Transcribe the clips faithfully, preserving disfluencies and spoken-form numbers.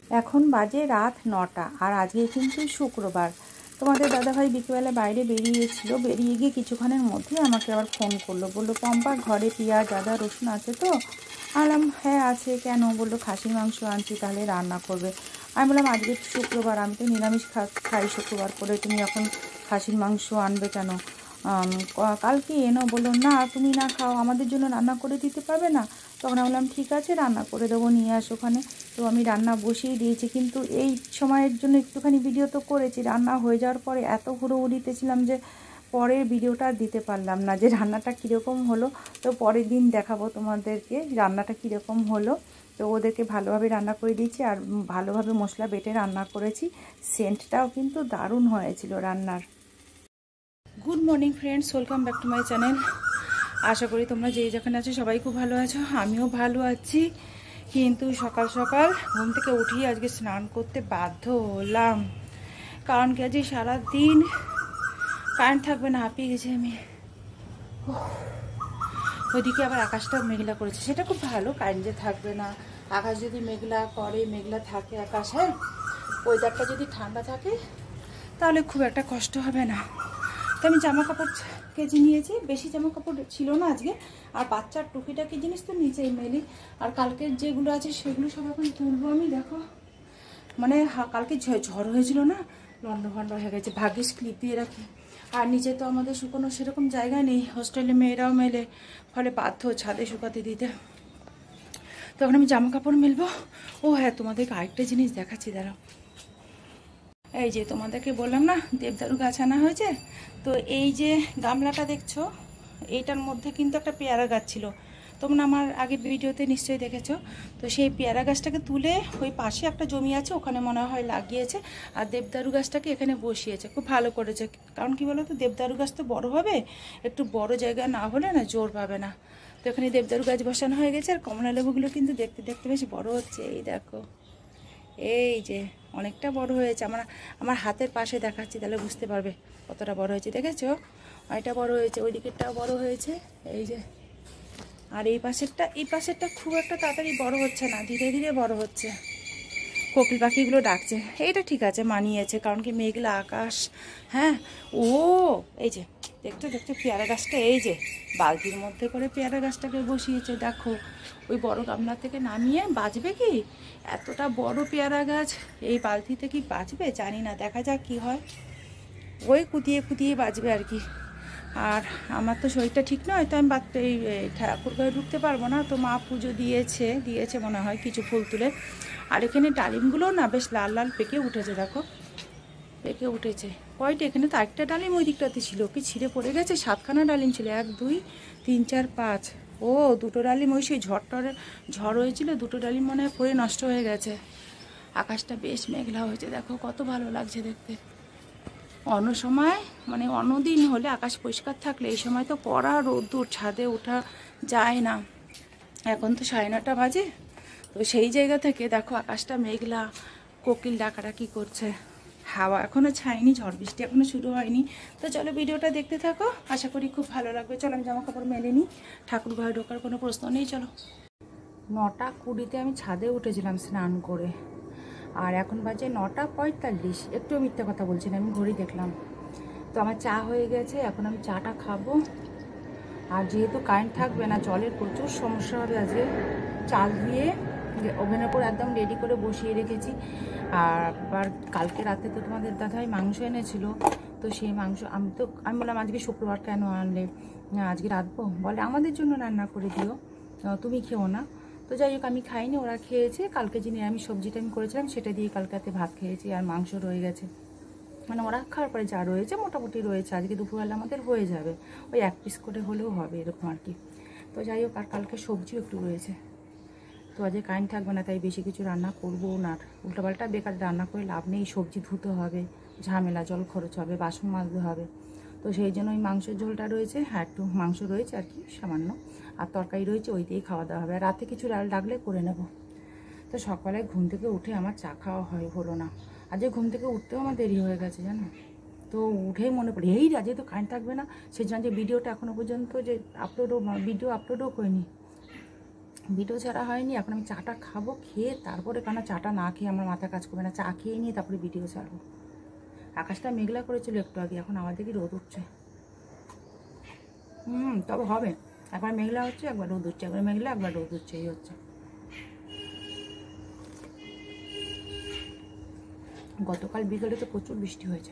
এখন বাজে রাত নটা আর আজকে কিন্তু শুক্রবার। তোমাদের দাদাভাই বিকেলবেলা বাইরে বেরিয়েছিল, বেরিয়ে গিয়ে কিছুক্ষণের মধ্যে আমাকে আবার ফোন করলো, বললো পম্পা ঘরে পেঁয়াজ আদা রসুন আছে তো? বললাম হ্যাঁ আছে, কেন? বললো খাসির মাংস আনছি, তাহলে রান্না করবে। আমি বললাম আজকে শুক্রবার, আমি তো নিরামিষ খাই শুক্রবার করে, তুমি এখন খাসির মাংস আনবে কেন? কালকে এনো। বললো না তুমি না খাও, আমাদের জন্য রান্না করে দিতে পারবে না? তখন আমি বললাম ঠিক আছে রান্না করে দেবো, নিয়ে আসো ওখানে। তো আমি রান্না বসিয়ে দিয়েছি, কিন্তু এই সময়ের জন্য একটুখানি ভিডিও তো করেছি, রান্না হয়ে যাওয়ার পরে এত হুড়োহুড়িতে ছিলাম যে পরের ভিডিওটা দিতে পারলাম না যে রান্নাটা কীরকম হলো। তো পরের দিন দেখাবো তোমাদেরকে রান্নাটা কীরকম হলো। তো ওদেরকে ভালোভাবে রান্না করে দিয়েছি আর ভালোভাবে মশলা বেটে রান্না করেছি। সেন্টটাও কিন্তু দারুণ হয়েছিল রান্নার। Good morning friends, welcome back to my channel. আশা করি তোমরা যে যেখানে আছো সবাই খুব ভালো আছো, আমিও ভালো আছি। কিন্তু সকাল সকাল ঘুম থেকে উঠিয়ে আজকে স্নান করতে বাধ্য হলাম, কারণ কি আজকে সারাদিন কারেন্ট থাকবে না, হাঁপিয়ে গেছি আমি। ওইদিকে আবার আকাশটা মেঘলা করেছে, সেটা খুব ভালো, কারেন্ট যে থাকবে না। আকাশ যদি মেঘলা করে, মেঘলা থাকে আকাশ, হ্যাঁ ওয়েদারটা যদি ঠান্ডা থাকে তাহলে খুব একটা কষ্ট হবে না। তো আমি জামা কাপড় কেচে নিয়েছি, বেশি জামা কাপড় ছিল না আজকে, আর বাচ্চার টুকিটাকি জিনিস তো নিচেই মেলি, আর কালকের যেগুলো আছে সেগুলো সব এখন তুলবো আমি। দেখো মানে কালকে ঝড় হয়েছিল না, লন্ড ভন্ড হয়ে গেছে, ভাগ্যিস ক্লিপ দিয়ে রাখি। আর নিচে তো আমাদের শুকোনো সেরকম জায়গা নেই, হোস্টেলে মেয়েরাও মেলে, ফলে বাধ্য ছাদে শুকাতে দিতে। তখন আমি জামা কাপড় মেলবো। ও হ্যাঁ, তোমাদেরকে আরেকটা জিনিস দেখাচ্ছি, দাঁড়াও। এই যে তোমাদেরকে বললাম না দেবদারু গাছ আনা হয়েছে, তো এই যে গামলাটা দেখছো, এইটার মধ্যে কিন্তু একটা পেয়ারা গাছ ছিল, তোমরা আমার আগের ভিডিওতে নিশ্চয়ই দেখেছো। তো সেই পেয়ারা গাছটাকে তুলে ওই পাশে একটা জমি আছে ওখানে মনে হয় লাগিয়েছে, আর দেবদারু গাছটাকে এখানে বসিয়েছে। খুব ভালো করেছে, কারণ কি বলো তো, দেবদারু গাছ তো বড় হবে, একটু বড় জায়গা না হলে না জোর পাবে না। তো এখানে দেবদারু গাছ বসানো হয়ে গেছে, আর কমলা লেবুগুলো কিন্তু দেখতে দেখতে বেশ বড় হচ্ছে। এই দেখো, এই যে অনেকটা বড় হয়েছে, আমার আমার হাতের পাশে দেখাচ্ছি তাহলে বুঝতে পারবে কতটা বড় হয়েছে। দেখেছো, অনেকটা বড় হয়েছে, ওই দিকেরটাও বড় হয়েছে, এই যে। আর এই পাশেরটা এই পাশেরটা খুব একটা তাড়াতাড়ি বড় হচ্ছে না, ধীরে ধীরে বড় হচ্ছে। কোকিল পাখিগুলো ডাকছে, এইটা ঠিক আছে, মানিয়েছে, কারণ কি মেঘলা আকাশ। হ্যাঁ, ও এই যে দেখতে দেখতে পেয়ারা গাছটা এই যে বালতির মধ্যে করে পেয়ারা গাছটাকে বসিয়েছে। দেখো ওই বড় গামলা থেকে নামিয়ে বাঁচবে কি, এতটা বড় পেয়ারা গাছ এই বালতিতে কি বাঁচবে জানি না, দেখা যাক কি হয়। ওই কুতিয়ে কুতিয়ে বাঁচবে আর কি। আর আমার তো শরীরটা ঠিক নয়, তো আমি বাড়তে এই ঠাকুর ঘরে ঢুকতে পারবো না। তো মা পুজো দিয়েছে দিয়েছে মনে হয় কিছু ফুল তুলে। আর এখানে ডালিমগুলো না বেশ লাল লাল পেকে উঠেছে, দেখো পেকে উঠেছে কয়টা। এখানে তো একটা ডালিম ওই দিকটাতে ছিল, কি ছিঁড়ে পড়ে গেছে? সাতখানা ডালিম ছিল, এক দুই তিন চার পাঁচ, ও দুটো ডালিম ওই সেই ঝড়টরে ঝড় হয়েছিল, দুটো ডালিম মনে হয় পড়ে নষ্ট হয়ে গেছে। আকাশটা বেশ মেঘলা হয়েছে, দেখো কত ভালো লাগছে দেখতে। অন্য সময় মানে অন্যদিন হলে আকাশ পরিষ্কার থাকলে, এই সময় তো পড়া রোদ্দুর, ছাদে ওঠা যায় না। এখন তো সাড়ে নটা বাজে, তো সেই জায়গা থেকে দেখো আকাশটা মেঘলা, কোকিল ডাকাডাকি করছে, হাওয়া এখনও ছায়নি, ঝড় বৃষ্টি এখনও শুরু হয়নি। তো চলো ভিডিওটা দেখতে থাকো, আশা করি খুব ভালো লাগবে। চলো আমি জামা কাপড় মেলে নিই, ঠাকুর ঘরে ঢোকার কোনো প্রশ্ন নেই। চলো, নটা কুড়িতে আমি ছাদে উঠেছিলাম স্নান করে, আর এখন বাজে নটা পঁয়তাল্লিশ। একটু মিথ্যে কথা বলছি না, আমি ঘড়ি দেখলাম। তো আমার চা হয়ে গেছে, এখন আমি চাটা খাবো। আর যেহেতু কারেন্ট থাকবে না, জলের প্রচুর সমস্যা হবে আজকে, চাল দিয়ে ওভেনের উপর একদম রেডি করে বসিয়ে রেখেছি। আর আবার কালকে রাতে তো তোমাদের দাদাভাই মাংস এনেছিল, তো সেই মাংস আমি তো আমি বললাম আজকে শুক্রবার কেন আনলে, আজকে রাঁধবো, বলে আমাদের জন্য রান্না করে দিও, তুমি খেও না। তো যাই হোক আমি খাইনি, ওরা খেয়েছে। কালকে যে নিরামিষ সবজিটা আমি করেছিলাম সেটা দিয়ে কালকাতে ভাত খেয়েছি, আর মাংস রয়ে গেছে, মানে ওরা খাওয়ার পরে যা রয়েছে মোটামুটি রয়েছে, আজকে দুপুরবেলা আমাদের হয়ে যাবে, ওই এক পিস করে হলেও হবে এরকম আর কি। তো যাই হোক, আর কালকে সবজিও একটু রয়েছে। তো আজকে কারেন্ট থাকবে না, তাই বেশি কিছু রান্না করবো না, উল্টোপাল্টা বেকার রান্না করে লাভ নেই, সবজি ধুতে হবে, ঝামেলা, জল খরচ হবে, বাসন মাজতে হবে। তো সেই জন্য ওই মাংসের ঝোলটা রয়েছে, হ্যাঁ একটু মাংস রয়েছে আর কি সামান্য, আর তরকারি রয়েছে, ওই দিয়েই খাওয়া দাওয়া হবে। আর রাতে কিছু ডাল ডাকলে করে নেব। তো সকালে ঘুম থেকে উঠে আমার চা খাওয়া হয় হলো না, আজকে ঘুম থেকে উঠতেও আমার দেরি হয়ে গেছে জানো। তো উঠেই মনে পড়ে এই আজকে তো কারেন্ট থাকবে না, সেই জন্য যে ভিডিওটা এখনও পর্যন্ত যে আপলোডও ভিডিও আপলোডও করিনি, ভিডিও ছাড়া হয়নি, এখন আমি চাটা খাবো, খেয়ে তারপরে, কেন চাটা না খেয়ে আমার মাথা কাজ করবে না, চা খেয়ে নিয়ে তারপরে ভিডিও ছাড়বো। আকাশটা মেঘলা করেছিল একটু আগে, এখন আমার দিকে রোদ উঠছে। হুম তবে হবে, একবার মেঘলা হচ্ছে একবার রোদ উঠছে, একবার মেঘলা একবার রোদ উঠছে, এই হচ্ছে। গতকাল বিকেলে তো প্রচুর বৃষ্টি হয়েছে।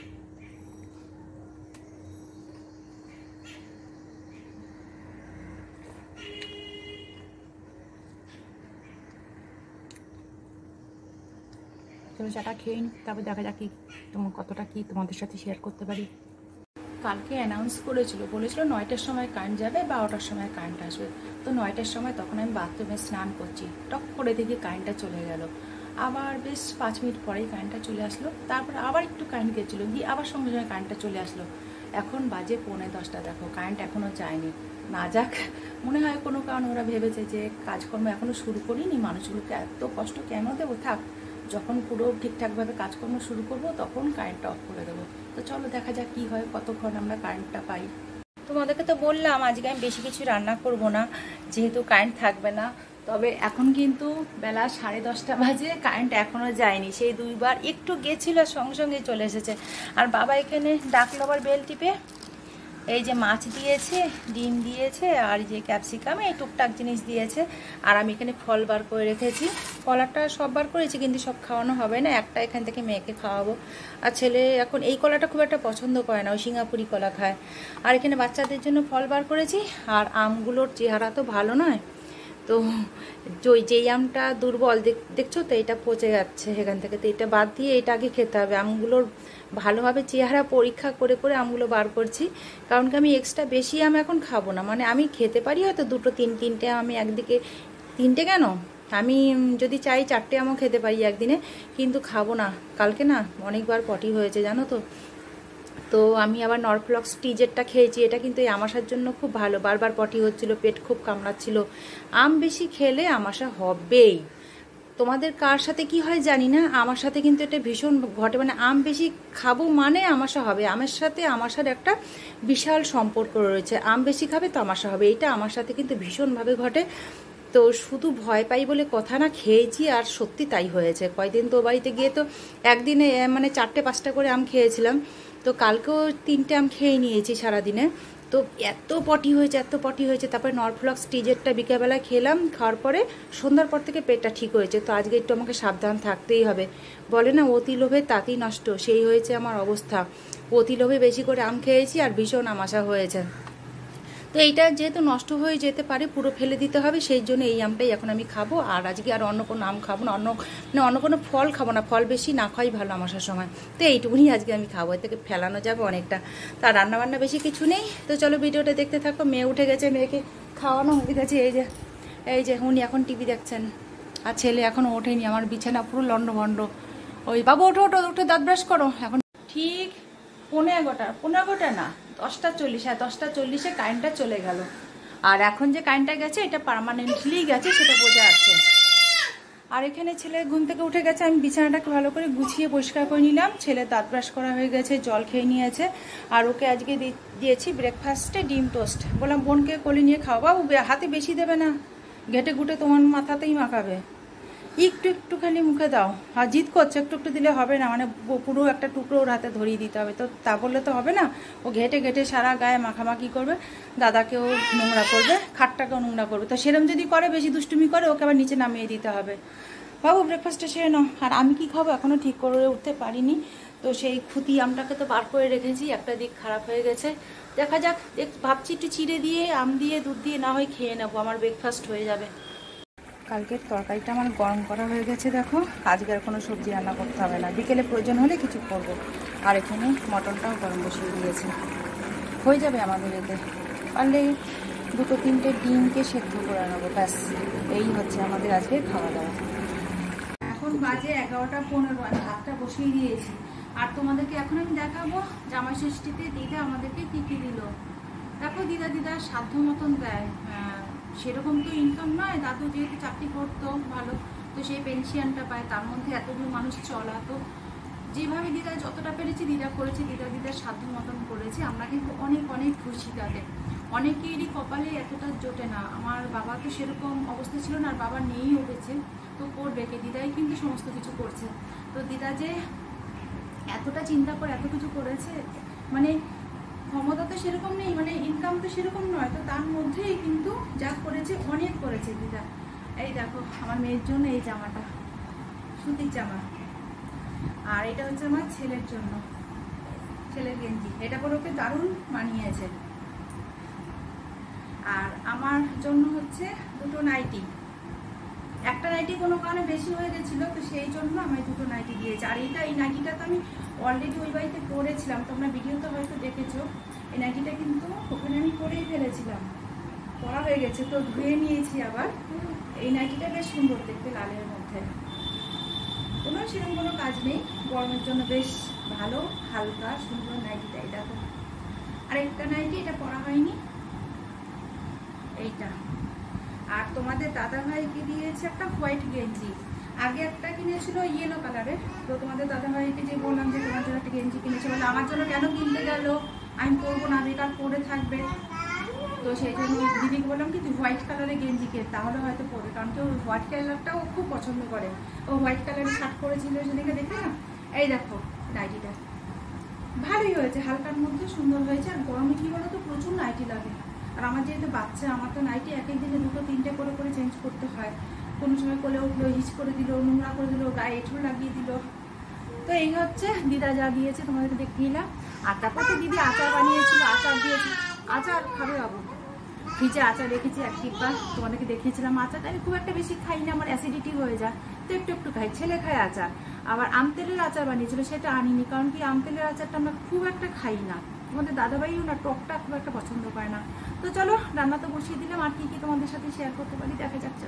চলো চাটা খেয়ে নিই, তারপর দেখা যাক কি তোমার কতটা কি তোমাদের সাথে শেয়ার করতে পারি। কালকে অ্যানাউন্স করেছিল, বলেছিল নয়টার সময় কারেন্ট যাবে, বারোটার সময় কারেন্ট আসবে। তো নয়টার সময় তখন আমি বাথরুমে স্নান করছি, টক করে দেখি কারেন্টটা চলে গেল। আবার বেশ পাঁচ মিনিট পরেই কারেন্টটা চলে আসলো, তারপর আবার একটু কারেন্ট গেছিলো, দিয়ে আবার সঙ্গে সঙ্গে কারেন্টটা চলে আসলো। এখন বাজে পৌনে দশটা, দেখো কারেন্ট এখনও যায়নি। না যাক, মনে হয় কোনো কারণে ওরা ভেবেছে যে কাজকর্ম এখনও শুরু করিনি, মানুষগুলোকে এত কষ্ট কেন দেবো, থাক যখন পুরো ঠিকঠাকভাবে কাজকর্ম শুরু করব তখন কারেন্টটা অফ করে দেবো। তো চলো দেখা যাক কী হয়, কতক্ষণ আমরা কারেন্টটা পাই। তোমাদেরকে তো বললাম আজকে আমি বেশি কিছু রান্না করব না, যেহেতু কারেন্ট থাকবে না। তবে এখন কিন্তু বেলা সাড়ে দশটা বাজে, কারেন্ট এখনও যায়নি। সেই দুইবার একটু গেছিলো, সঙ্গে সঙ্গে চলে এসেছে। আর বাবা এখানে ডাকলো আবার বেল টিপে, এই যে মাছ দিয়েছে, ডিম দিয়েছে, আর যে ক্যাপসিকাম, এই টুকটাক জিনিস দিয়েছে। আর আমি এখানে ফল বার করে রেখেছি, কলাটা সব বার করেছি কিন্তু সব খাওয়ানো হবে না, একটা এখান থেকে মেয়েকে খাওয়াবো। আর ছেলে এখন এই কলাটা খুব একটা পছন্দ করে না, ওই সিঙ্গাপুরি কলা খায়। আর এখানে বাচ্চাদের জন্য ফল বার করেছি। আর আমগুলোর চেহারা তো ভালো নয়, তো ওই যেই আমটা দুর্বল দেখছো তো, এটা পচে যাচ্ছে এখান থেকে, তো এটা বাদ দিয়ে এটা আগে খেতে হবে। আমগুলোর ভালোভাবে চেহারা পরীক্ষা করে করে আমগুলো বার করছি, কারণ কি আমি এক্সট্রা বেশি আম এখন খাবো না। মানে আমি খেতে পারি হয়তো দুটো তিন তিনটে, আমি একদিকে তিনটে কেন, আমি যদি চাই চারটে আমও খেতে পারি একদিনে, কিন্তু খাবো না। কালকে না অনেকবার পটি হয়েছে জানো তো, তো আমি আবার নরফ্লক্স টিজেরটা খেয়েছি, এটা কিন্তু এই আমাশার জন্য খুব ভালো। বারবার পটি হচ্ছিল, পেট খুব কামড়াচ্ছিল। আম বেশি খেলে আমাশা হবেই। তোমাদের কার সাথে কি হয় জানি না, আমার সাথে কিন্তু এটা ভীষণ ঘটে। মানে আম বেশি খাবো মানে আমাশা হবে, আমের সাথে আমাশার একটা বিশাল সম্পর্ক রয়েছে। আম বেশি খাবে তো আমাশা হবে, এটা আমার সাথে কিন্তু ভীষণভাবে ঘটে। তো শুধু ভয় পাই বলে কথা না, খেয়েছি আর সত্যি তাই হয়েছে। কয়দিন তো বাড়িতে গিয়ে তো একদিনে মানে চারটে পাঁচটা করে আম খেয়েছিলাম, তো কালকেও তিনটে আম খেয়ে নিয়েছি সারাদিনে। তো এত পটি হয়েছে, এত পটি হয়েছে। তারপরে নরফ্লক্স টিজেরটা বিকেলবেলা খেলাম, খাওয়ার পরে সন্ধ্যার পর থেকে পেটটা ঠিক হয়েছে। তো আজকে একটু আমাকে সাবধান থাকতেই হবে। বলে না অতি লোভে তাঁতি নষ্ট, সেই হয়েছে আমার অবস্থা। অতি লোভে বেশি করে আম খেয়েছি আর ভীষণ আমাশা হয়েছে। তো এইটা যেহেতু নষ্ট হয়ে যেতে পারে, পুরো ফেলে দিতে হবে, সেই জন্য এই আমটাই এখন আমি খাবো। আর আজকে আর অন্য কোনো আম খাবো না, অন্য মানে অন্য কোনো ফল খাবো না, ফল বেশি না খাওয়াই ভালো আমাশার সময়। তো এইটুকুনি আজকে আমি খাবো, এর থেকে ফেলানো যাবে অনেকটা। তার রান্নাবান্না বেশি কিছু নেই। তো চলো ভিডিওটা দেখতে থাকো। মেয়ে উঠে গেছে, মেয়েকে খাওয়ানো হয়ে গেছে। এই যে এই যে উনি এখন টিভি দেখছেন, আর ছেলে এখনও ওঠেনি। আমার বিছানা পুরো লন্ডভন্ড। ওই বাবু ওঠো ওঠো উঠে দাঁত ব্রাশ করো। এখন ঠিক পনেরো এগারোটা, পনেরো এগারোটা না দশটা চল্লিশ, হ্যাঁ দশটা চল্লিশে কারেন্টটা চলে গেল। আর এখন যে কারেন্টটা গেছে এটা পার্মানেন্টলি গেছে, সেটা বোঝা যাচ্ছে। আর এখানে ছেলে ঘুম থেকে উঠে গেছে, আমি বিছানাটাকে ভালো করে গুছিয়ে পরিষ্কার করে নিলাম। ছেলে দাঁত ব্রাশ করা হয়ে গেছে, জল খেয়ে নিয়েছে। আর ওকে আজকে দিয়েছি ব্রেকফাস্টে ডিম টোস্ট। বললাম বোনকে কোলে নিয়ে খাও, বাবু হাতে বেশি দেবে না, ঘেটে ঘুটে তোমার মাথাতেই মাখাবে, একটু একটুখানি মুখে দাও। আর জিদ করছে একটু একটু দিলে হবে না, মানে পুরো একটা টুকরো ওর হাতে ধরিয়ে দিতে হবে। তো তা বললে তো হবে না, ও ঘেটে ঘেটে সারা গায়ে মাখামাখি করবে, দাদাকেও নোংরা করবে, খাটটাকেও নোংরা করবে। তো সেরকম যদি করে, বেশি দুষ্টুমি করে, ওকে আবার নিচে নামিয়ে দিতে হবে। বাবু ব্রেকফাস্টটা সেরে নাও। আর আমি কি খাবো এখনও ঠিক করে উঠতে পারিনি। তো সেই খুঁতি আমটাকে তো বার করে রেখেছি, একটা দিক খারাপ হয়ে গেছে। দেখা যাক, ভাবছি একটু চিড়ে দিয়ে আম দিয়ে দুধ দিয়ে না হয় খেয়ে নেবো, আমার ব্রেকফাস্ট হয়ে যাবে। কালকের তরকারিটা আমার গরম করা হয়ে গেছে, দেখো। আজকে আর কোনো সবজি রান্না করতে হবে না, বিকেলে প্রয়োজন হলে কিছু করবো। আর এখানে মটনটাও গরম বসিয়ে দিয়েছি, হয়ে যাবে আমাদের এতে। পারলে দুটো তিনটে ডিমকে সেদ্ধ করে নেবো, ব্যাস এই হচ্ছে আমাদের আজকে খাওয়া দাওয়া। এখন বাজে এগারোটা পনেরো, আমি ভাতটা বসিয়ে দিয়েছি। আর তোমাদেরকে এখন আমি দেখাবো জামাই ষষ্ঠীতে দিদা আমাদেরকে কী কী দিল। দেখো দিদা দিদা সাধ্য মতন দেয়, সেরকম তো ইনকাম নয়, দাদু যেহেতু চাকরি করতো ভালো, তো সেই পেনশনটা পায়, তার মধ্যে এতগুলো মানুষ চলা তো যেভাবে দিদা যতটা পেরেছি দিদা করেছে, দিদা দিদার সাধ্য মতন করেছে। আমরা কিন্তু অনেক অনেক খুশি তাতে। অনেকেরই কপালে এতটা জোটে না। আমার বাবা তো সেরকম অবস্থা ছিল না, আর বাবা নিয়েই উঠেছে, তো করবে কে, দিদাই কিন্তু সমস্ত কিছু করছে। তো দিদা যে এতটা চিন্তা করে এত কিছু করেছে, মানে ক্ষমতা তো সেরকম নেই, মানে ইনকাম তো সেরকম নয়, তো তার মধ্যেই কিন্তু যা করেছে অনেক করেছে দিদা। এই দেখো আমার মেয়ের জন্য এই জামাটা, সুতির জামা, আর এটা হচ্ছে আমার ছেলের জন্য, ছেলের গেঞ্জি, এটা পরে ওকে দারুণ মানিয়েছে। আর আমার জন্য হচ্ছে দুটো নাইটি, একটা নাইটি কোনো কারণে বেশি হয়ে গেছিলো, তো সেই জন্য আমি দুটো নাইটি দিয়েছি। আর এইটা এই নাইটিটা তো আমি অলরেডি ওই বাড়িতে পরেছিলাম, তোমরা ভিডিওতে হয়তো দেখেছো। এই নাইটিটা কিন্তু ওখানে আমি পরেই ফেলেছিলাম, পরা হয়ে গেছে, তো ধুয়ে নিয়েছি আবার। এই নাইটিটা বেশ সুন্দর দেখতে, লালের মধ্যে, কোনো সেরকম কোনো কাজ নেই, গরমের জন্য বেশ ভালো, হালকা সুন্দর নাইটিটা। এই দেখো আরেকটা নাইটি, এটা পরা হয়নি, এইটা। আর তোমাদের দাদা ভাইকে দিয়েছে একটা হোয়াইট গেঞ্জি, আগে একটা কিনেছিল ইয়েলো কালারের, তো তোমাদের দাদা ভাইকে যে বললাম যে তোমার জন্য একটা গেঞ্জি কিনেছে, বলে আমার জন্য কেন কিনতে গেল, আমি পরবো না, বেকার পরে থাকবে। তো সেই জন্য দিদিকে বললাম কি তুই হোয়াইট কালারের গেঞ্জি কে, তাহলে হয়তো পরবে, কারণ কি হোয়াইট কালারটা ও খুব পছন্দ করে। ও হোয়াইট কালারের শার্ট পরেছিল সেদিকে, দেখে না। এই দেখো নাইটিটা ভালোই হয়েছে, হালকার মধ্যে সুন্দর হয়েছে। আর গরমে কি বলো তো প্রচুর নাইটি লাগে, আর আমার যেহেতু বাচ্চা, আমার তো নাইটি এক এক দিনে দুটো তিনটে করে করে চেঞ্জ করতে হয়। কোনো সময় কোলে উঠলো, হিচ করে দিল, নোংরা করে দিল, গায়ে এঁঠো লাগিয়ে দিল। তো এই হচ্ছে দিদা যা দিয়েছে তোমাদেরকে দেখিয়ে নিলাম। আর তারপর তো দিদি আচার বানিয়েছিল, আচার দিয়েছে। আচার খাবে বাবু, ফ্রিজে আচার রেখেছি এক টিপা, তোমাদেরকে দেখিয়েছিলাম। আচারটা আমি খুব একটা বেশি খাই না, আমার অ্যাসিডিটি হয়ে যায়, তো একটু একটু খাই। ছেলে খায় আচার। আবার আমতেলের আচার বানিয়েছিল, সেটা আনিনি, কারণ কি আমতেলের আচারটা আমরা খুব একটা খাই না, তোমাদের দাদাভাইও না টকটা খুব একটা পছন্দ করে না। তো চলো রান্না তো বসিয়ে দিলাম, আর কি কি তোমাদের সাথে শেয়ার করতে পারি দেখা যাচ্ছে।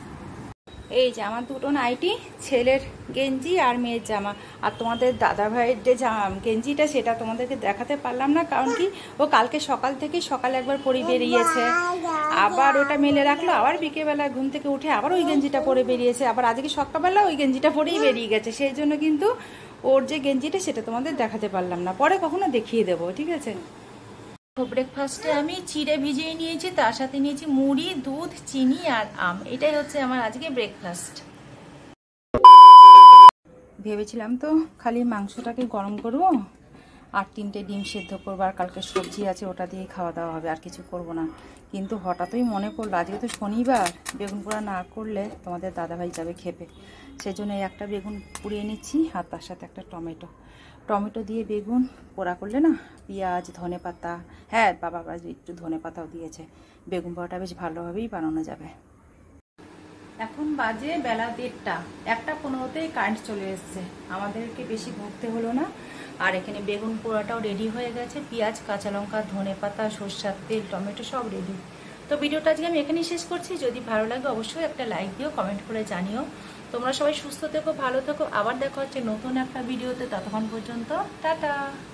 এই যে আমার দুটো নাইটি, ছেলের গেঞ্জি আর মেয়ের জামা। আর তোমাদের দাদা ভাইয়ের যে গেঞ্জিটা সেটা তোমাদেরকে দেখাতে পারলাম না, কারণ কি ও কালকে সকাল থেকে সকালে একবার পরে বেরিয়েছে, আবার ওটা মেলে রাখলো, আবার বিকেলবেলা ঘুম থেকে উঠে আবার ওই গেঞ্জিটা পরে বেরিয়েছে, আবার আজকে সকালবেলা ওই গেঞ্জিটা পরেই বেরিয়ে গেছে। সেই জন্য কিন্তু ওর যে গেঞ্জিটা সেটা তোমাদের দেখাতে পারলাম না, পরে কখনো দেখিয়ে দেবো, ঠিক আছে। ব্রেকফাস্টে আমি চিড়ে ভিজিয়ে নিয়েছি, তার সাথে নিয়েছি মুড়ি, দুধ, চিনি আর আম। এটাই হচ্ছে আমার আজকে ব্রেকফাস্ট। ভেবেছিলাম তো খালি মাংসটাকে গরম করব আর তিনটে ডিম সেদ্ধ করবো, আর কালকে সবজি আছে ওটা দিয়ে খাওয়া দাওয়া হবে, আর কিছু করব না। কিন্তু হঠাৎই মনে পড়লো আজকে তো শনিবার, বেগুন পোড়া না করলে তোমাদের দাদাভাই যাবে খেপে। সেই জন্য একটা বেগুন পুড়িয়ে নিচ্ছি, আর তার সাথে একটা টমেটো টমেটো দিয়ে বেগুন পোড়া করলে না, পেঁয়াজ, ধনে পাতা, হ্যাঁ বাবা একটু ধনে পাতাও দিয়েছে, বেগুন পোড়াটা বেশ ভালোভাবেই বানানো যাবে। এখন বাজে বেলা দেড়টা, একটা পনেরোতেই কারেন্ট চলে এসছে, আমাদেরকে বেশি ভুগতে হলো না। আর এখানে বেগুন পোড়াটাও রেডি হয়ে গেছে, পেঁয়াজ, কাঁচা লঙ্কা, ধনে পাতা, সরষের তেল, টমেটো সব রেডি। তো ভিডিওটা আজকে আমি এখানেই শেষ করছি। যদি ভালো লাগে অবশ্যই একটা লাইক দিও, কমেন্ট করে জানিও। তোমরা সবাই সুস্থ থেকো, ভালো থেকো, আবার দেখা হচ্ছে নতুন একটা ভিডিওতে। ততক্ষণ পর্যন্ত টাটা।